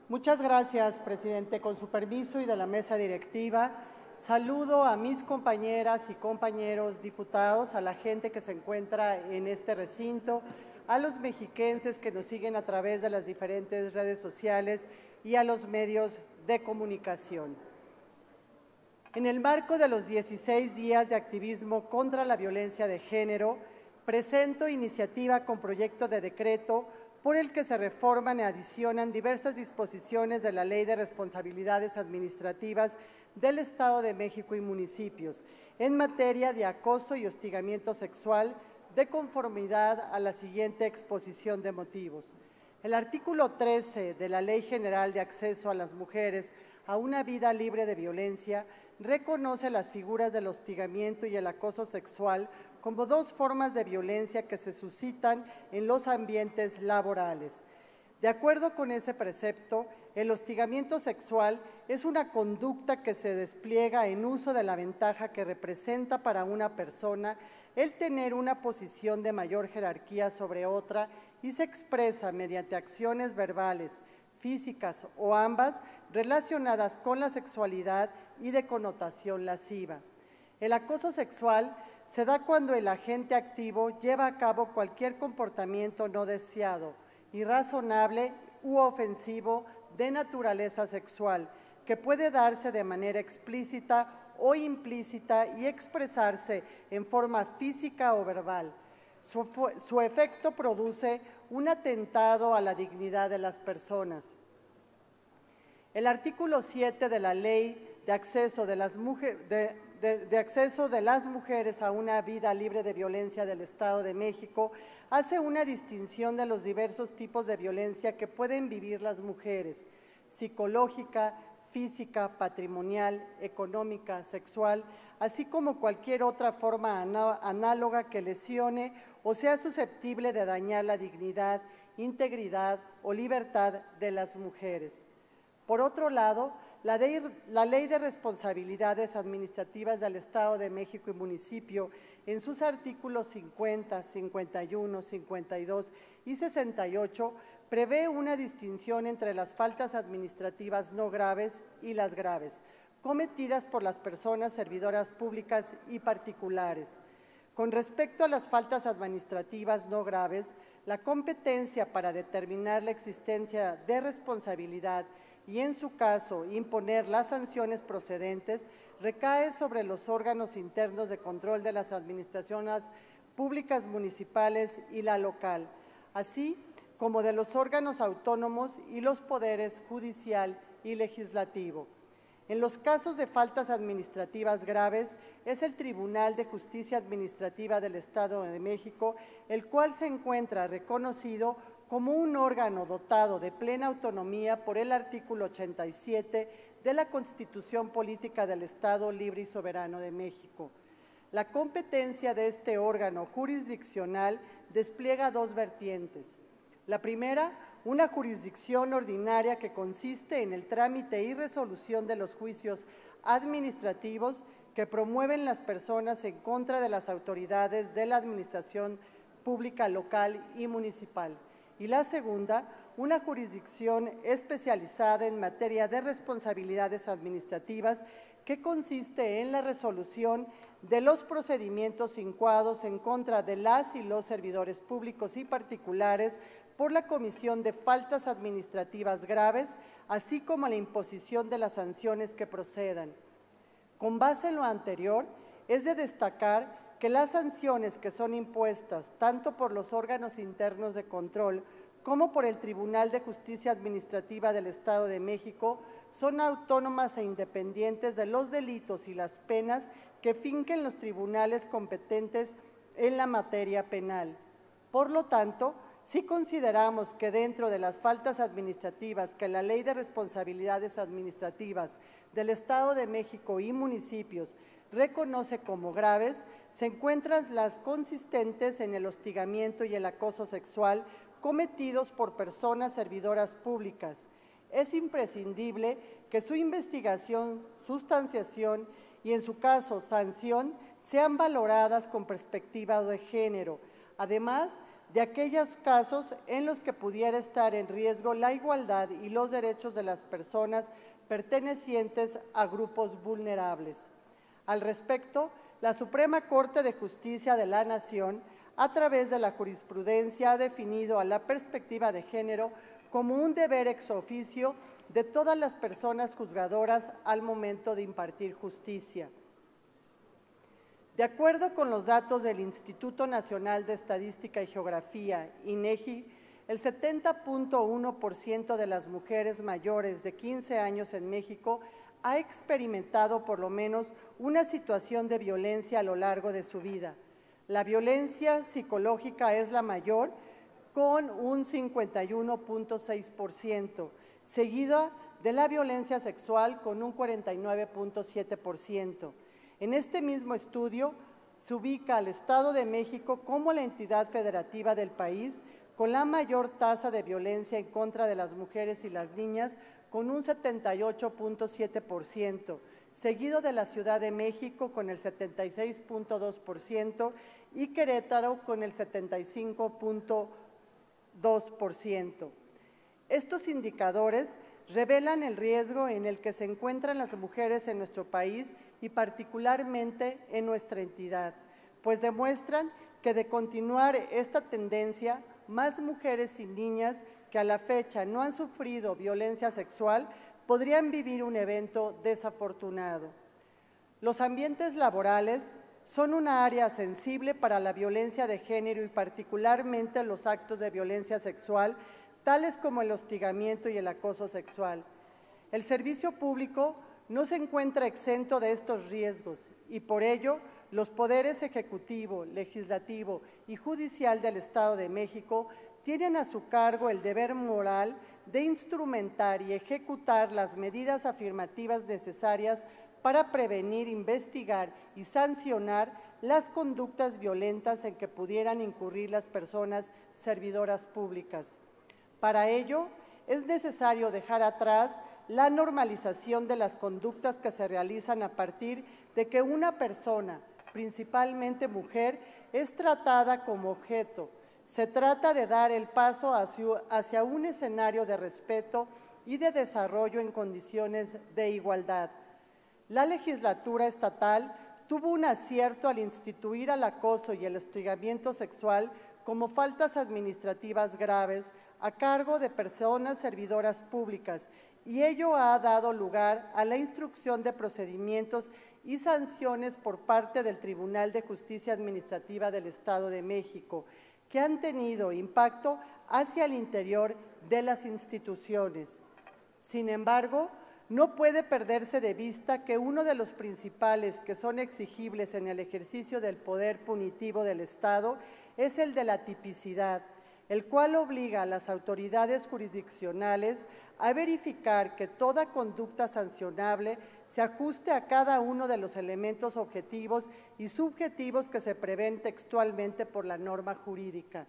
Muchas gracias, presidente. Con su permiso y de la mesa directiva, saludo a mis compañeras y compañeros diputados, a la gente que se encuentra en este recinto, a los mexiquenses que nos siguen a través de las diferentes redes sociales y a los medios de comunicación. En el marco de los 16 días de activismo contra la violencia de género, presento iniciativa con proyecto de decreto por el que se reforman y adicionan diversas disposiciones de la Ley de Responsabilidades Administrativas del Estado de México y municipios en materia de acoso y hostigamiento sexual de conformidad a la siguiente exposición de motivos. El artículo 13 de la Ley General de Acceso a las Mujeres a una Vida Libre de Violencia reconoce las figuras del hostigamiento y el acoso sexual como dos formas de violencia que se suscitan en los ambientes laborales. De acuerdo con ese precepto, el hostigamiento sexual es una conducta que se despliega en uso de la ventaja que representa para una persona el tener una posición de mayor jerarquía sobre otra y se expresa mediante acciones verbales, físicas o ambas relacionadas con la sexualidad y de connotación lasciva. El acoso sexual se da cuando el agente activo lleva a cabo cualquier comportamiento no deseado, irrazonable u ofensivo de naturaleza sexual, que puede darse de manera explícita o implícita y expresarse en forma física o verbal. Su efecto produce un atentado a la dignidad de las personas. El artículo 7 de la Ley de Acceso de las Mujeres a una Vida Libre de Violencia del Estado de México hace una distinción de los diversos tipos de violencia que pueden vivir las mujeres: psicológica, física, patrimonial, económica, sexual, así como cualquier otra forma análoga que lesione o sea susceptible de dañar la dignidad, integridad o libertad de las mujeres. Por otro lado, la Ley de Responsabilidades Administrativas del Estado de México y municipio, en sus artículos 50, 51, 52 y 68, prevé una distinción entre las faltas administrativas no graves y las graves, cometidas por las personas servidoras públicas y particulares. Con respecto a las faltas administrativas no graves, la competencia para determinar la existencia de responsabilidad y, en su caso, imponer las sanciones procedentes, recae sobre los órganos internos de control de las administraciones públicas municipales y la local, así como de los órganos autónomos y los poderes judicial y legislativo. En los casos de faltas administrativas graves, es el Tribunal de Justicia Administrativa del Estado de México, el cual se encuentra reconocido como un órgano dotado de plena autonomía por el artículo 87 de la Constitución Política del Estado Libre y Soberano de México. La competencia de este órgano jurisdiccional despliega dos vertientes. La primera, una jurisdicción ordinaria que consiste en el trámite y resolución de los juicios administrativos que promueven las personas en contra de las autoridades de la administración pública local y municipal. Y la segunda, una jurisdicción especializada en materia de responsabilidades administrativas que consiste en la resolución de los procedimientos incoados en contra de las y los servidores públicos y particulares por la comisión de faltas administrativas graves, así como la imposición de las sanciones que procedan. Con base en lo anterior, es de destacar que las sanciones que son impuestas tanto por los órganos internos de control como por el Tribunal de Justicia Administrativa del Estado de México son autónomas e independientes de los delitos y las penas que finquen los tribunales competentes en la materia penal. Por lo tanto, si consideramos que dentro de las faltas administrativas que la Ley de Responsabilidades Administrativas del Estado de México y municipios reconoce como graves, se encuentran las consistentes en el hostigamiento y el acoso sexual cometidos por personas servidoras públicas. Es imprescindible que su investigación, sustanciación y, en su caso, sanción sean valoradas con perspectiva de género, además de aquellos casos en los que pudiera estar en riesgo la igualdad y los derechos de las personas pertenecientes a grupos vulnerables. Al respecto, la Suprema Corte de Justicia de la Nación, a través de la jurisprudencia, ha definido a la perspectiva de género como un deber ex oficio de todas las personas juzgadoras al momento de impartir justicia. De acuerdo con los datos del Instituto Nacional de Estadística y Geografía, INEGI, el 70.1% de las mujeres mayores de 15 años en México ha experimentado por lo menos una situación de violencia a lo largo de su vida. La violencia psicológica es la mayor, con un 51.6%, seguida de la violencia sexual con un 49.7%. En este mismo estudio se ubica al Estado de México como la entidad federativa del país con la mayor tasa de violencia en contra de las mujeres y las niñas, con un 78.7%, seguido de la Ciudad de México con el 76.2% y Querétaro con el 75.2%. Estos indicadores revelan el riesgo en el que se encuentran las mujeres en nuestro país y particularmente en nuestra entidad, pues demuestran que de continuar esta tendencia, más mujeres y niñas que a la fecha no han sufrido violencia sexual podrían vivir un evento desafortunado. Los ambientes laborales son una área sensible para la violencia de género y particularmente los actos de violencia sexual, tales como el hostigamiento y el acoso sexual. El servicio público no se encuentra exento de estos riesgos y por ello los poderes ejecutivo, legislativo y judicial del Estado de México tienen a su cargo el deber moral de instrumentar y ejecutar las medidas afirmativas necesarias para prevenir, investigar y sancionar las conductas violentas en que pudieran incurrir las personas servidoras públicas. Para ello, es necesario dejar atrás la normalización de las conductas que se realizan a partir de que una persona, principalmente mujer, es tratada como objeto. Se trata de dar el paso hacia un escenario de respeto y de desarrollo en condiciones de igualdad. La legislatura estatal tuvo un acierto al instituir al acoso y el hostigamiento sexual como faltas administrativas graves a cargo de personas servidoras públicas, y ello ha dado lugar a la instrucción de procedimientos y sanciones por parte del Tribunal de Justicia Administrativa del Estado de México, que han tenido impacto hacia el interior de las instituciones. Sin embargo, no puede perderse de vista que uno de los principales que son exigibles en el ejercicio del poder punitivo del Estado es el de la tipicidad, el cual obliga a las autoridades jurisdiccionales a verificar que toda conducta sancionable se ajuste a cada uno de los elementos objetivos y subjetivos que se prevén textualmente por la norma jurídica.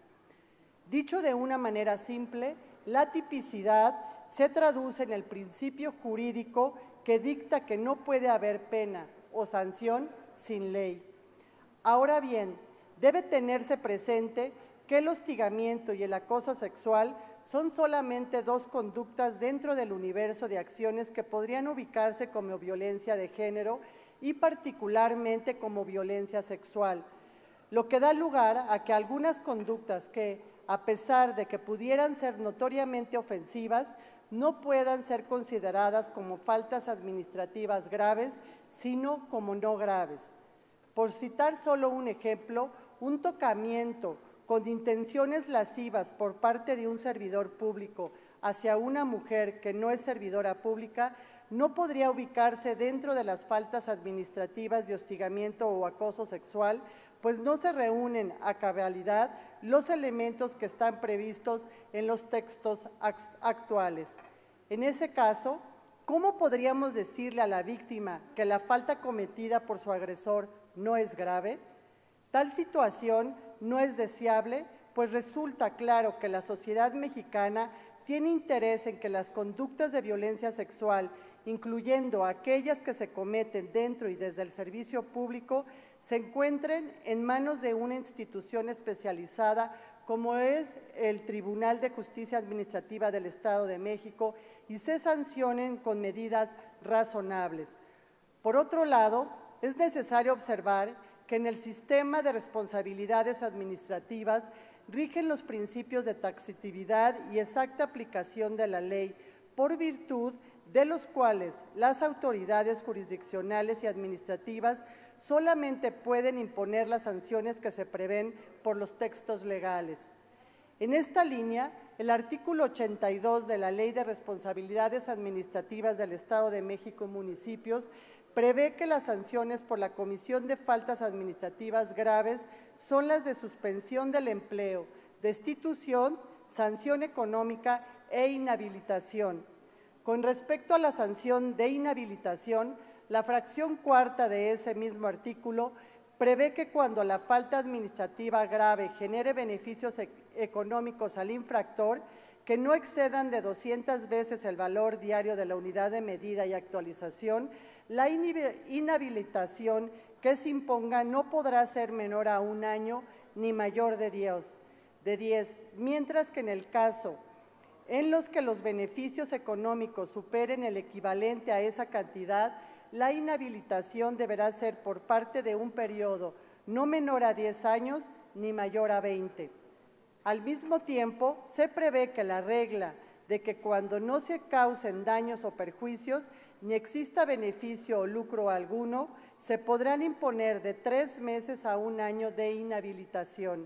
Dicho de una manera simple, la tipicidad se traduce en el principio jurídico que dicta que no puede haber pena o sanción sin ley. Ahora bien, debe tenerse presente que el hostigamiento y el acoso sexual son solamente dos conductas dentro del universo de acciones que podrían ubicarse como violencia de género y particularmente como violencia sexual, lo que da lugar a que algunas conductas que, a pesar de que pudieran ser notoriamente ofensivas, no puedan ser consideradas como faltas administrativas graves, sino como no graves. Por citar solo un ejemplo, un tocamiento con intenciones lascivas por parte de un servidor público hacia una mujer que no es servidora pública no podría ubicarse dentro de las faltas administrativas de hostigamiento o acoso sexual, pues no se reúnen a cabalidad los elementos que están previstos en los textos actuales. En ese caso, ¿cómo podríamos decirle a la víctima que la falta cometida por su agresor no es grave? Tal situación no es deseable, pues resulta claro que la sociedad mexicana tiene interés en que las conductas de violencia sexual, incluyendo aquellas que se cometen dentro y desde el servicio público, se encuentren en manos de una institución especializada como es el Tribunal de Justicia Administrativa del Estado de México, y se sancionen con medidas razonables. Por otro lado, es necesario observar que en el sistema de responsabilidades administrativas rigen los principios de taxatividad y exacta aplicación de la ley, por virtud de los cuales las autoridades jurisdiccionales y administrativas solamente pueden imponer las sanciones que se prevén por los textos legales. En esta línea, el artículo 82 de la Ley de Responsabilidades Administrativas del Estado de México y municipios prevé que las sanciones por la comisión de faltas administrativas graves son las de suspensión del empleo, destitución, sanción económica e inhabilitación. Con respecto a la sanción de inhabilitación, la fracción cuarta de ese mismo artículo prevé que cuando la falta administrativa grave genere beneficios económicos al infractor que no excedan de 200 veces el valor diario de la unidad de medida y actualización, la inhabilitación que se imponga no podrá ser menor a 1 año ni mayor de 10, mientras que en el caso en los que los beneficios económicos superen el equivalente a esa cantidad, la inhabilitación deberá ser por parte de un periodo no menor a 10 años ni mayor a 20. Al mismo tiempo, se prevé que la regla de que cuando no se causen daños o perjuicios, ni exista beneficio o lucro alguno, se podrán imponer de 3 meses a 1 año de inhabilitación.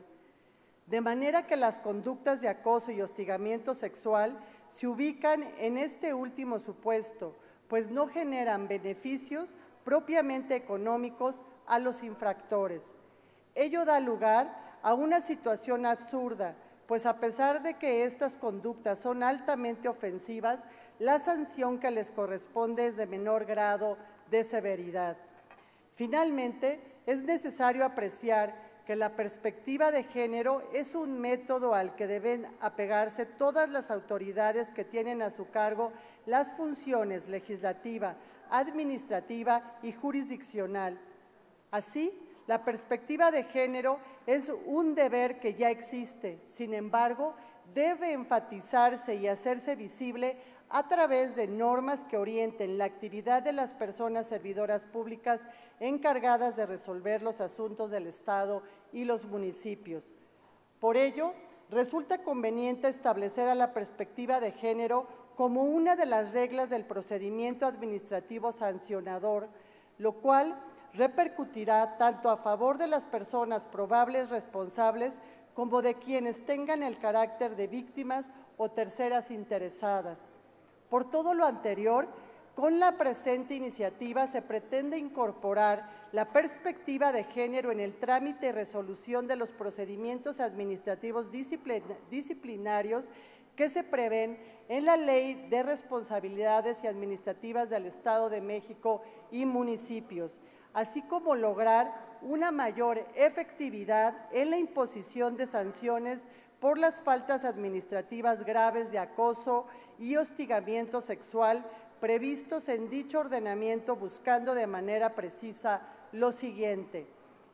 De manera que las conductas de acoso y hostigamiento sexual se ubican en este último supuesto, pues no generan beneficios propiamente económicos a los infractores. Ello da lugar a una situación absurda, pues a pesar de que estas conductas son altamente ofensivas, la sanción que les corresponde es de menor grado de severidad. Finalmente, es necesario apreciar que la perspectiva de género es un método al que deben apegarse todas las autoridades que tienen a su cargo las funciones legislativa, administrativa y jurisdiccional. Así, la perspectiva de género es un deber que ya existe, sin embargo, debe enfatizarse y hacerse visible a través de normas que orienten la actividad de las personas servidoras públicas encargadas de resolver los asuntos del Estado y los municipios. Por ello, resulta conveniente establecer a la perspectiva de género como una de las reglas del procedimiento administrativo sancionador, lo cual repercutirá tanto a favor de las personas probables responsables como de quienes tengan el carácter de víctimas o terceras interesadas. Por todo lo anterior, con la presente iniciativa se pretende incorporar la perspectiva de género en el trámite y resolución de los procedimientos administrativos disciplinarios que se prevén en la Ley de Responsabilidades Administrativas del Estado de México y municipios, así como lograr una mayor efectividad en la imposición de sanciones por las faltas administrativas graves de acoso y hostigamiento sexual previstos en dicho ordenamiento, buscando de manera precisa lo siguiente: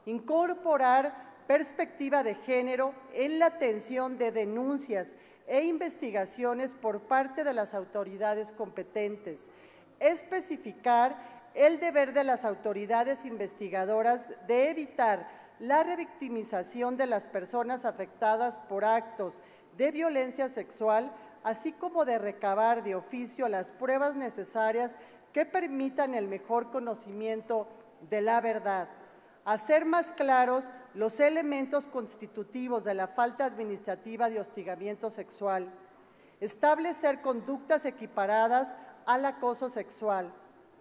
incorporar perspectiva de género en la atención de denuncias e investigaciones por parte de las autoridades competentes, especificar el deber de las autoridades investigadoras de evitar la revictimización de las personas afectadas por actos de violencia sexual, así como de recabar de oficio las pruebas necesarias que permitan el mejor conocimiento de la verdad, hacer más claros los elementos constitutivos de la falta administrativa de hostigamiento sexual, establecer conductas equiparadas al acoso sexual,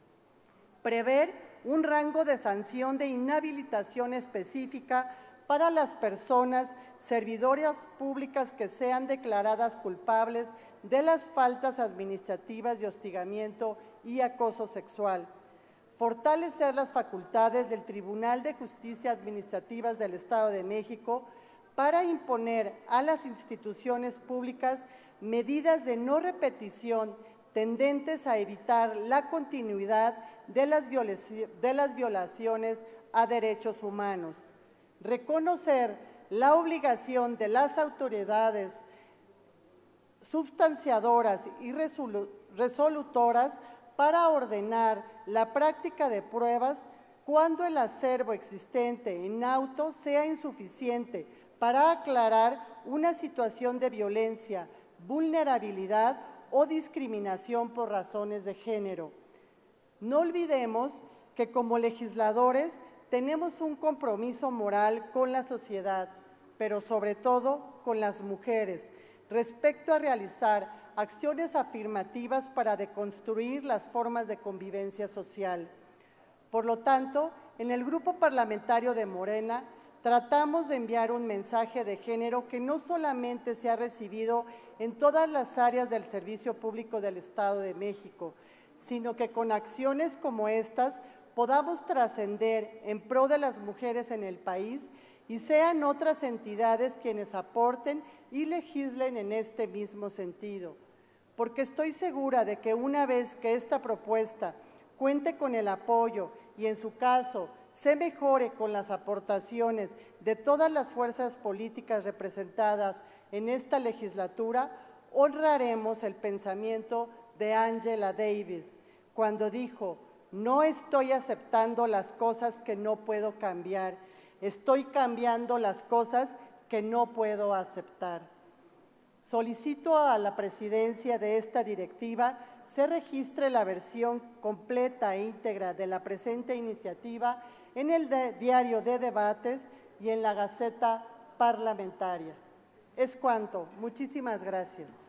prever un rango de sanción de inhabilitación específica para las personas servidoras públicas que sean declaradas culpables de las faltas administrativas de hostigamiento y acoso sexual, fortalecer las facultades del Tribunal de Justicia Administrativas del Estado de México para imponer a las instituciones públicas medidas de no repetición tendentes a evitar la continuidad de las violaciones a derechos humanos, reconocer la obligación de las autoridades substanciadoras y resolutoras para ordenar la práctica de pruebas cuando el acervo existente en auto sea insuficiente para aclarar una situación de violencia, vulnerabilidad o discriminación por razones de género. No olvidemos que como legisladores tenemos un compromiso moral con la sociedad, pero sobre todo con las mujeres, respecto a realizar acciones afirmativas para deconstruir las formas de convivencia social. Por lo tanto, en el Grupo Parlamentario de Morena tratamos de enviar un mensaje de género que no solamente se ha recibido en todas las áreas del servicio público del Estado de México, sino que con acciones como estas podamos trascender en pro de las mujeres en el país y sean otras entidades quienes aporten y legislen en este mismo sentido. Porque estoy segura de que una vez que esta propuesta cuente con el apoyo y, en su caso, se mejore con las aportaciones de todas las fuerzas políticas representadas en esta legislatura, honraremos el pensamiento de Angela Davis, cuando dijo: no estoy aceptando las cosas que no puedo cambiar, estoy cambiando las cosas que no puedo aceptar. Solicito a la presidencia de esta directiva se registre la versión completa e íntegra de la presente iniciativa en el diario de debates y en la Gaceta Parlamentaria. Es cuanto. Muchísimas gracias.